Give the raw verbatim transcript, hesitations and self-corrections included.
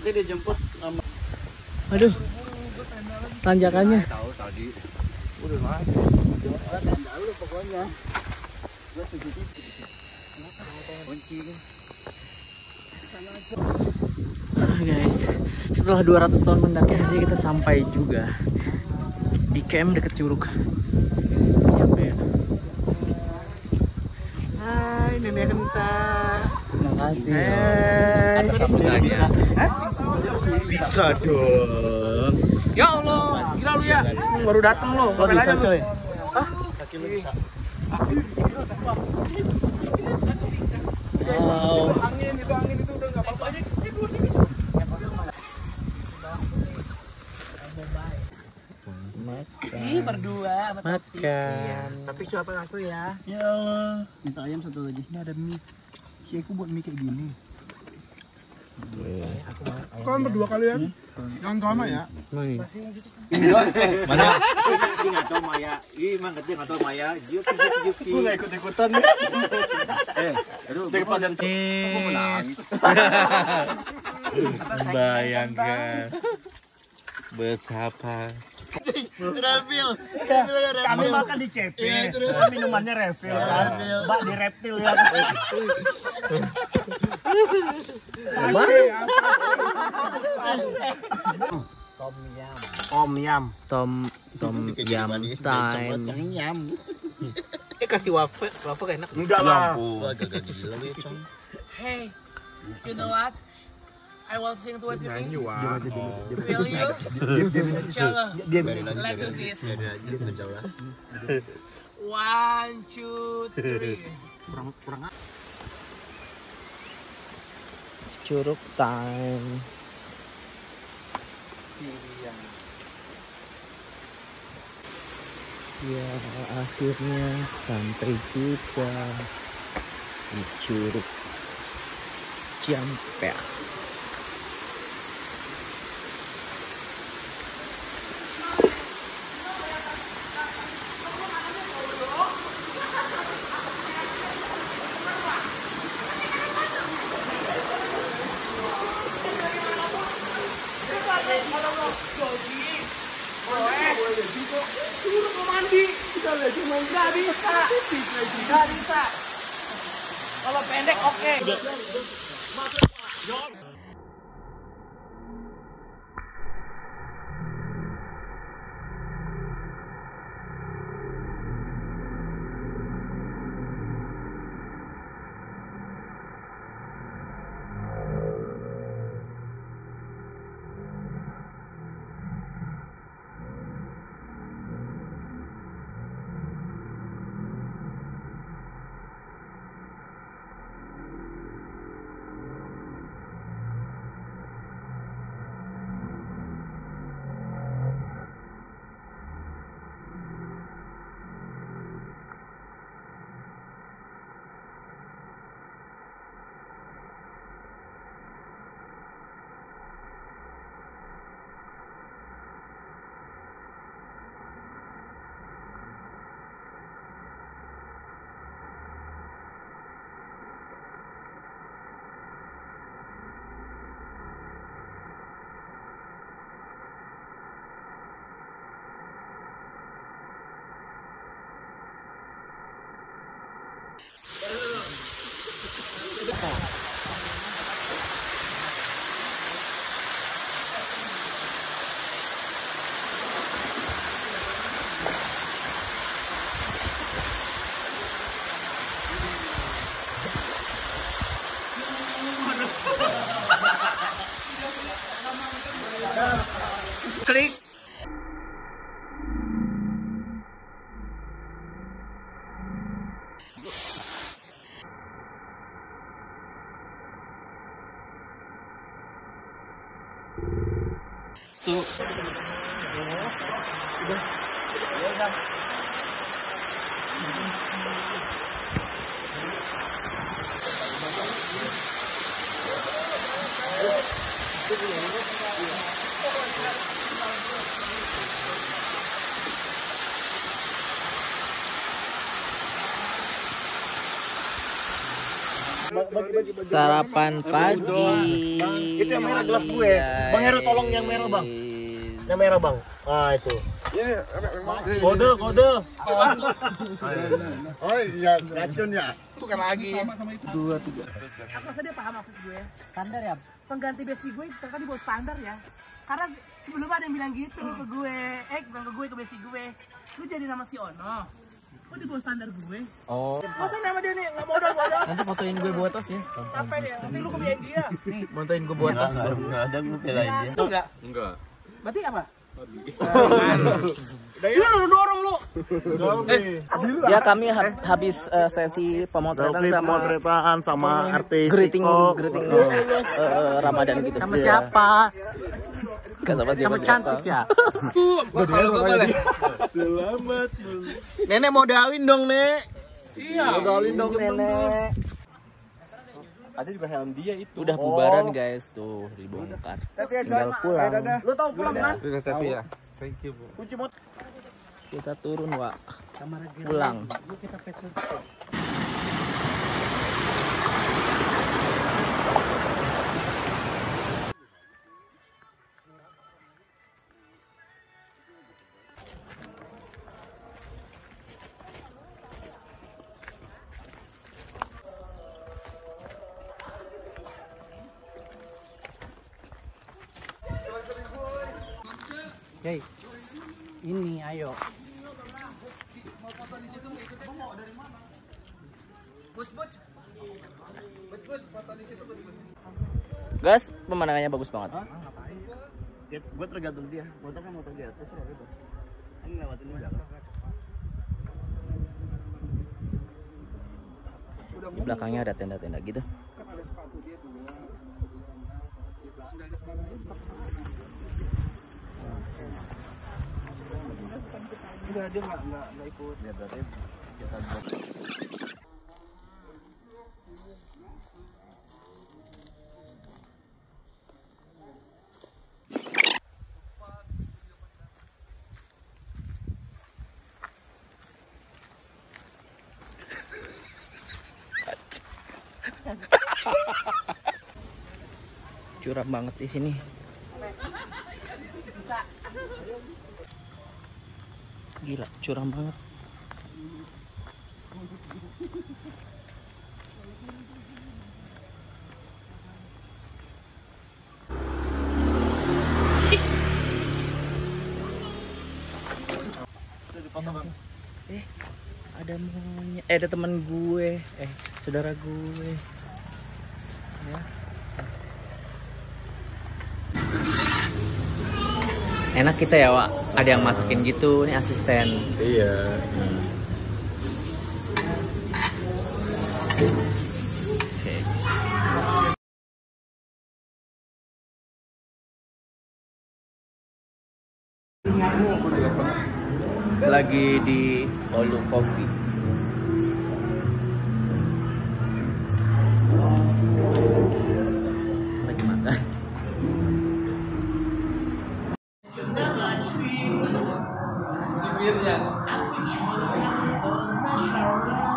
nanti dijemput sama. Aduh, tanjakannya. Tahu tadi. Udah mas. Tenda lu pokoknya. Gua segitu. Kunci. Ah guys, setelah dua ratus tahun mendaki akhirnya kita sampai juga di camp dekat Curug. Siapa ya? Hai nenek Renta. Terima kasih. Hai. Atas sambutannya. Bisa dong. Ya Allah, gila lu ya. Baru dateng lo. Kok bisa coy? Hah? Kaki lu bisa. Wow. Angin itu angin itu udah nggak apa-apa. Ih, berdua makan. Tapi siapa aku ya? Ya Allah. Minta ayam satu lagi. Ini ada mie. Si aku buat mie kayak gini. Kalian berdua kalian? Jangan drama ya. Mana? Ini nggak tahu Maya. Ini emang katanya nggak tahu Maya. Juki juki juki. Gue nggak ikut ikutan. Eh, aduh. Daripada aku mau nangis. Bayangkan betapa Refill. kami makan di C P, minumannya refill kan, mbak di reptil ya. Om yam. Tom Tom yam time. Yam. Eh kasih wafer, wafer enak. Enggak lah. Wah, gagak gila lu ya, Cong. Hey, you know what? I will sing to it with you. Jangan jadi Will you? Inshallah. biarin aja, Let's do biarin this. biarin aja, nggak jelas. One, two, three. Kurang kurang. Curug time. Ya akhirnya sampai juga di Curug Ciampea. Kalau pendek oke. Klik. Tuh. Sarapan pagi. Itu yang merah gelas gue. Bang Heru tolong yang merah bang. Yang merah bang. Ah itu. Kode kode. Oh iya, racun ya. Bukan lagi. Dua tiga. Apa saja paham maksud gue? Standar ya. Pengganti besti gue ternyata di bawah standar ya. Karena sebelumnya ada yang bilang gitu ke gue, eh bilang ke gue ke besti gue, lu jadi nama si Ono. Kok di bawah standar gue? Oh. Masa nama dia nih nggak modal modal? Nanti fotoin gue buat tos ya. Apa dia? Nanti lu kebiayain dia. Nih, fotoin gue buat tos. Enggak ada gue belain dia. Itu enggak? Enggak. Berarti apa? Iya lu dorong lu. Ya kami ha habis uh, sesi pemotretan sama Pemotretan sama artis greeting TikTok. greeting uh, Ramadan gitu. Sama siapa? Gak sama siapa. Sama cantik ya. Kalau gue boleh. Selamat. Nenek modalin dong, Nek. Iya. Modalin dong nenek. Ada juga helm dia itu. Udah bubaran guys tuh dibongkar. Tinggal pulang. Lu tahu pulang kan? Udah tapi ya. Thank you, Bu. Kunci motor. Kita turun, Wak. Pulang. Hei, ini ayo. Guys, pemandangannya bagus banget. Ya, gue tergantung dia. Motor kan motor dia. Terus itu. Ini lewatin udah. Di belakangnya ada tenda-tenda gitu. Udah dia nggak nggak nggak ikut. Ya berarti kita Curam banget di sini. Gila, curam banget. Eh, ada monyet. Eh, ada teman gue. Eh, saudara gue. Ya. Enak kita ya, Wak. Ada yang masukin gitu, nih asisten. iya. Hmm. Oke. Lagi di Olu Coffee. Lagi makan. Bibirnya.